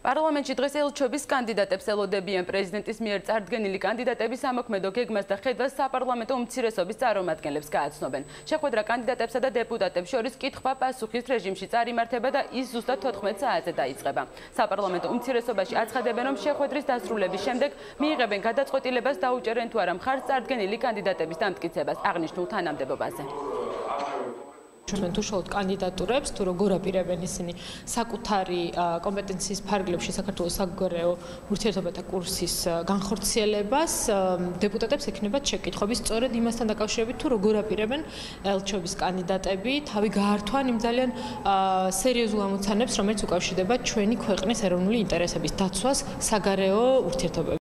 პარლამენტში დღეს ელჩობის კანდიდატებს ელოდებიან პრეზიდენტის მიერ წარდგენილი კანდიდატების ამოქმედო გეგმას და ხედვას საპარლამენტო უმცირესობის წარმომადგენლებს გააცნობენ. შეხვედრა კანდიდატებსა და დეპუტატებს შორის კითხვა-პასუხის რეჟიმში წარიმართება და ის ზუსტად 14 საათზე დაიწყება. საპარლამენტო უმცირესობაში აცხადებენ, რომ შეხვედრის დასრულების შემდეგ მიიღებენ გადაწყვეტილებას დაუჭერენ თუ არა მხარს წარდგენილი კანდიდატების დამტკიცებას აღნიშნულ თანამდებობაზე. ჩვენ თუ შევთ კანდიდატურებს, თუ როგორ აპირებენ ისინი საკუთარი კომპეტენციის ფარგლებში საქართველოს საგვარეო ურთიერთობათა კურსის განხორციელებას, დეპუტატებს ექნებათ შეკითხვები სწორედ იმასთან დაკავშირებით, თუ როგორ აპირებენ ელჩობის კანდიდატები თავი გაართვან იმ ძალიან სერიოზულ ამოცანებს, რომელიც უკავშირდება ჩვენი ქვეყნის ეროვნული ინტერესების დაცვას საგარეო ურთიერთობებში.